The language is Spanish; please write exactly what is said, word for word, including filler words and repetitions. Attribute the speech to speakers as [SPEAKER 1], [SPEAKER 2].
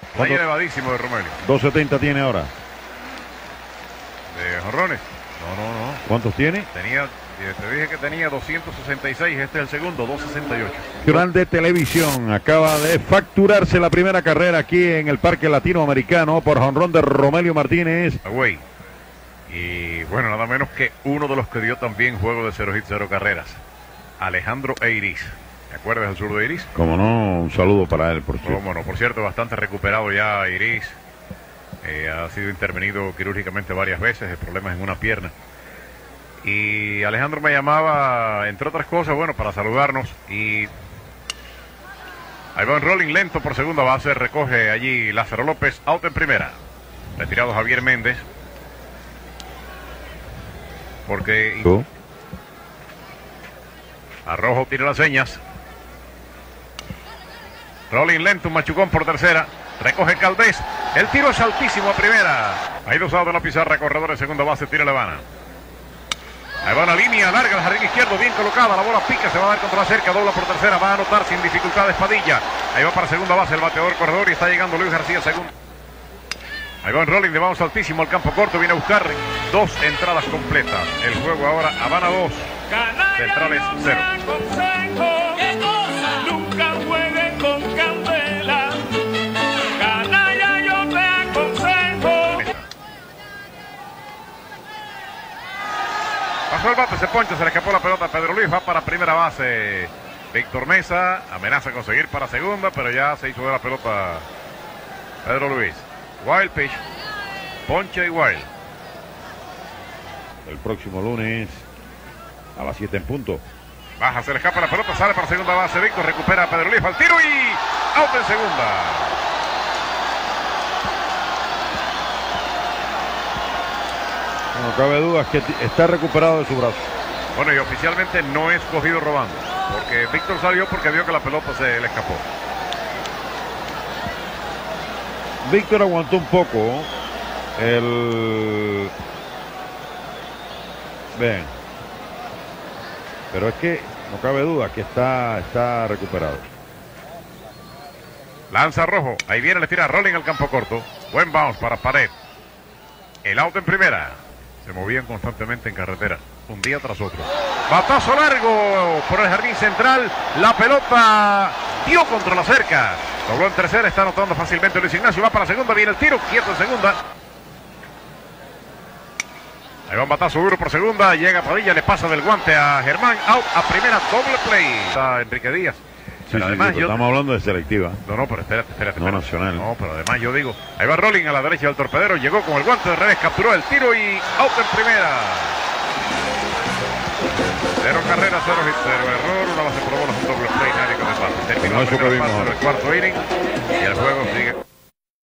[SPEAKER 1] Está elevadísimo de Romelio.
[SPEAKER 2] dos setenta tiene ahora.
[SPEAKER 1] ¿De jonrones? No, no, no.
[SPEAKER 2] ¿Cuántos tiene?
[SPEAKER 1] Tenía, te dije que tenía doscientos sesenta y seis, este es el segundo, doscientos sesenta y ocho.
[SPEAKER 2] Nacional de Televisión acaba de facturarse la primera carrera aquí en el Parque Latinoamericano por jonrón de Romelio Martínez.
[SPEAKER 1] Away. Y bueno, nada menos que uno de los que dio también juego de cero hits, cero carreras. Alejandro Eiris. ¿Te acuerdas del zurdo de Eiris?
[SPEAKER 2] Como no, un saludo para él, por cierto.
[SPEAKER 1] Bueno, por cierto, bastante recuperado ya Eiris. Eh, ha sido intervenido quirúrgicamente varias veces, de problemas en una pierna. Y Alejandro me llamaba, entre otras cosas, bueno, para saludarnos. Y ahí va un rolling lento por segunda base, recoge allí Lázaro López, out en primera. Retirado Javier Méndez. Porque
[SPEAKER 2] ¿Tú?
[SPEAKER 1] Arrojo tira las señas. Rolling lento, un machucón por tercera. Recoge Caldés. El tiro es altísimo a primera. Hay dos outs de la pizarra, corredor de segunda base, tira Levana. Ahí va una línea larga al jardín izquierdo, bien colocada. La bola pica, se va a dar contra la cerca, dobla por tercera. Va a anotar sin dificultades Padilla. Ahí va para segunda base el bateador corredor y está llegando Luis García, segundo. Ahí va un rolling de bounce altísimo al campo corto. Viene a buscar dos entradas completas. El juego ahora, Habana dos, Centrales cero.
[SPEAKER 3] Nunca jueguen con candela. Canalla, yo te aconsejo.
[SPEAKER 1] Pasó el bate, se poncha, se le escapó la pelota a Pedro Luis. Va para primera base Víctor Mesa. Amenaza con seguir para segunda, pero ya se hizo de la pelota Pedro Luis. Wild pitch, ponche y wild.
[SPEAKER 2] El próximo lunes a las siete en punto.
[SPEAKER 1] Baja, se le escapa la pelota, sale para segunda base. Víctor recupera a Pedro Luis al tiro y out en segunda.
[SPEAKER 2] No cabe duda que está recuperado de su brazo.
[SPEAKER 1] Bueno, y oficialmente no es cogido robando, porque Víctor salió porque vio que la pelota se le escapó.
[SPEAKER 2] Víctor aguantó un poco el... Ven. Pero es que no cabe duda que está, está recuperado.
[SPEAKER 1] Lanza Rojo, ahí viene, le tira rolling al campo corto. Buen bounce para Pared. El out en primera. Se movían constantemente en carretera, un día tras otro. Batazo largo por el jardín central. La pelota dio contra la cerca. Dobló en tercera, está anotando fácilmente Luis Ignacio. Va para segunda, viene el tiro, quieto en segunda. Ahí va un batazo duro por segunda. Llega Padilla, le pasa del guante a Germán. Out a primera, doble play. Está Enrique Díaz.
[SPEAKER 2] Sí,
[SPEAKER 1] Pero
[SPEAKER 2] sí,
[SPEAKER 1] además
[SPEAKER 2] sí, pero
[SPEAKER 1] yo...
[SPEAKER 2] estamos hablando de selectiva.
[SPEAKER 1] No, no, pero espérate, espérate.
[SPEAKER 2] No
[SPEAKER 1] espérate.
[SPEAKER 2] nacional.
[SPEAKER 1] No, pero además yo digo, ahí va Rolling a la derecha del torpedero, llegó con el guante de revés, capturó el tiro y out en primera. Cero carreras, cero hit, cero error, una base por bolas, un doble play, nadie con el bate. Terminó
[SPEAKER 2] No, eso que
[SPEAKER 1] el
[SPEAKER 2] vimos
[SPEAKER 1] paso
[SPEAKER 2] ahora.
[SPEAKER 1] del cuarto inning y el juego sigue.